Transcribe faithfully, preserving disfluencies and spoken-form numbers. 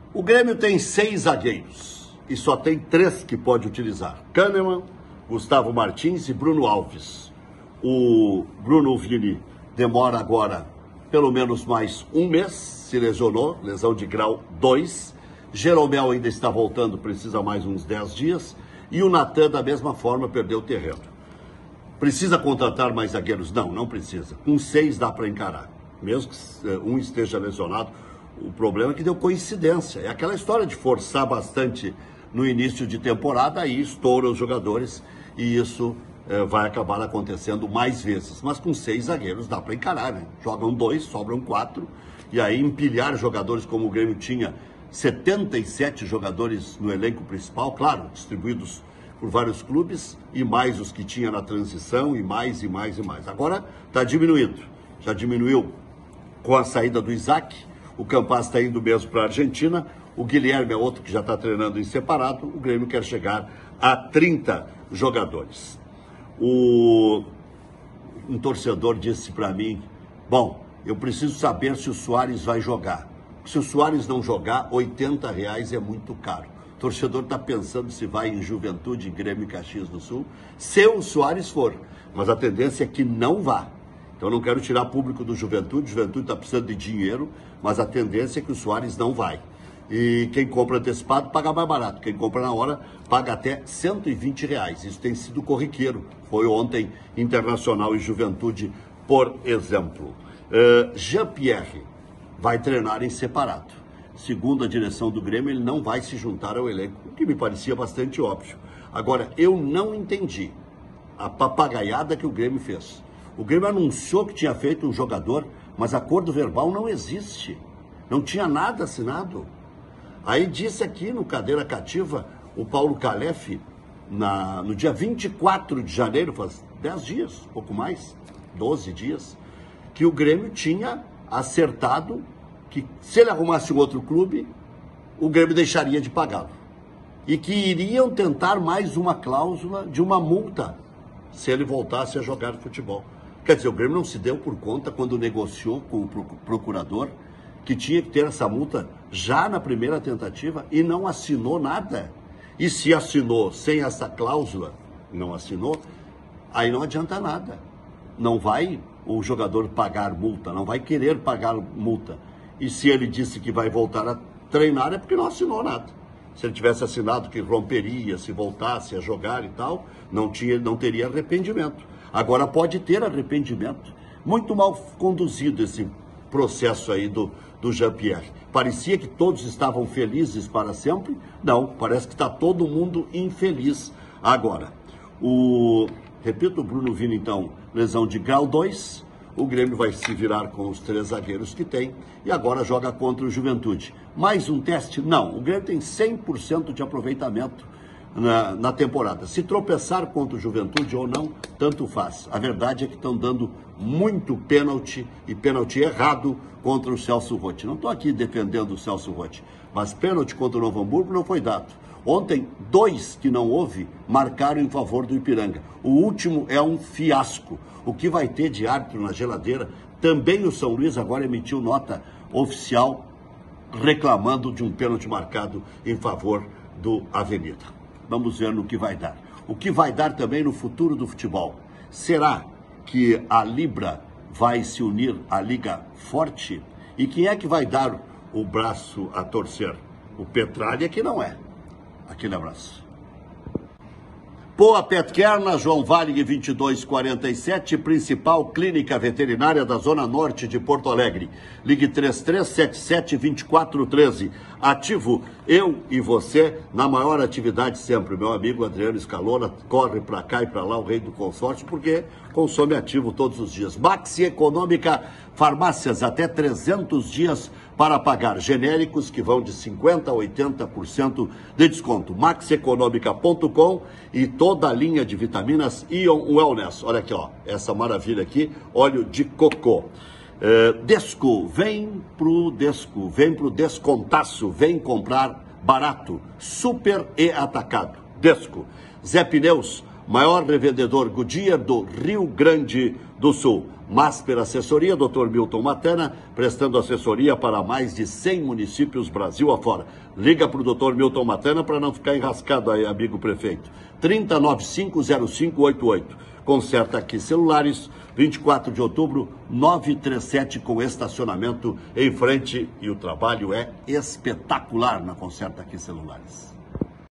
O Grêmio tem seis zagueiros e só tem três que pode utilizar: Kahneman, Gustavo Martins e Bruno Alves. O Bruno Vini demora agora pelo menos mais um mês, se lesionou, lesão de grau dois. Jeromel ainda está voltando, precisa mais uns dez dias. E o Natan, da mesma forma, perdeu o terreno. Precisa contratar mais zagueiros? Não, não precisa. Com seis dá para encarar. Mesmo que um esteja lesionado, o problema é que deu coincidência. É aquela história de forçar bastante no início de temporada, aí estoura os jogadores e isso é, vai acabar acontecendo mais vezes. Mas com seis zagueiros dá para encarar, né? Jogam dois, sobram quatro, e aí empilhar jogadores como o Grêmio tinha setenta e sete jogadores no elenco principal, claro, distribuídos por vários clubes, e mais os que tinha na transição, e mais, e mais, e mais. Agora está diminuindo. Já diminuiu com a saída do Isaac, o Campas está indo mesmo para a Argentina, o Guilherme é outro que já está treinando em separado, o Grêmio quer chegar a trinta jogadores. O... Um torcedor disse para mim, bom, eu preciso saber se o Soares vai jogar. Se o Soares não jogar, oitenta reais é muito caro. O torcedor está pensando se vai em Juventude, Grêmio e Caxias do Sul, se o Soares for. Mas a tendência é que não vá. Então eu não quero tirar público do Juventude, Juventude está precisando de dinheiro, mas a tendência é que o Soares não vai. E quem compra antecipado paga mais barato, quem compra na hora paga até cento e vinte reais. Isso tem sido corriqueiro, foi ontem Internacional e Juventude, por exemplo. Uh, Jean-Pierre vai treinar em separado. Segundo a direção do Grêmio, ele não vai se juntar ao elenco, o que me parecia bastante óbvio. Agora, eu não entendi a papagaiada que o Grêmio fez. O Grêmio anunciou que tinha feito um jogador, mas acordo verbal não existe. Não tinha nada assinado. Aí disse aqui no Cadeira Cativa, o Paulo Calef, na, no dia vinte e quatro de janeiro, faz dez dias, pouco mais, doze dias, que o Grêmio tinha acertado que se ele arrumasse um outro clube, o Grêmio deixaria de pagá-lo. E que iriam tentar mais uma cláusula de uma multa se ele voltasse a jogar futebol. Quer dizer, o Grêmio não se deu por conta quando negociou com o procurador que tinha que ter essa multa já na primeira tentativa e não assinou nada. E se assinou sem essa cláusula, não assinou, aí não adianta nada. Não vai o jogador pagar multa, não vai querer pagar multa. E se ele disse que vai voltar a treinar é porque não assinou nada. Se ele tivesse assinado que romperia, se voltasse a jogar e tal, não, tinha, não teria arrependimento. Agora pode ter arrependimento. Muito mal conduzido esse processo aí do, do Jean-Pierre. Parecia que todos estavam felizes para sempre. Não, parece que está todo mundo infeliz agora. O, repito, o Bruno Vini, então, lesão de grau dois. O Grêmio vai se virar com os três zagueiros que tem e agora joga contra o Juventude. Mais um teste? Não. O Grêmio tem cem por cento de aproveitamento na, na temporada. Se tropeçar contra o Juventude ou não, tanto faz. A verdade é que estão dando muito pênalti e pênalti errado contra o Celso Roth. Não estou aqui defendendo o Celso Roth, mas pênalti contra o Novo Hamburgo não foi dado. Ontem, dois que não houve marcaram em favor do Ipiranga. O último é um fiasco. O que vai ter de árbitro na geladeira? Também o São Luís agora emitiu nota oficial reclamando de um pênalti marcado em favor do Avenida. Vamos ver no que vai dar. O que vai dar também no futuro do futebol? Será que a Libra vai se unir à Liga Forte? E quem é que vai dar o braço a torcer? O Petralha que não é. Aquele abraço. Poa Petcare, na João Valle vinte e dois quarenta e sete, principal clínica veterinária da Zona Norte de Porto Alegre. Ligue três três sete sete, dois quatro um três. Ativo, eu e você, na maior atividade sempre. Meu amigo Adriano Escalona corre para cá e para lá, o rei do consórcio, porque consome ativo todos os dias. Maxi Econômica, farmácias até trezentos dias para pagar, genéricos que vão de cinquenta por cento a oitenta por cento de desconto. max econômica ponto com e toda a linha de vitaminas Ion Wellness. Olha aqui, ó, essa maravilha aqui, óleo de cocô. É, Desco, vem pro Desco, vem pro Descontaço, vem comprar barato, super e atacado. Desco. Zé Pneus, maior revendedor Goodyear do Rio Grande do Sul. Masper Assessoria, doutor Milton Matana, prestando assessoria para mais de cem municípios Brasil afora. Liga para o doutor Milton Matana para não ficar enrascado aí, amigo prefeito. trinta, noventa e cinco, zero cinco oitenta e oito. Conserta Aqui Celulares, vinte e quatro de outubro, novecentos e trinta e sete, com estacionamento em frente. E o trabalho é espetacular na Conserta Aqui Celulares.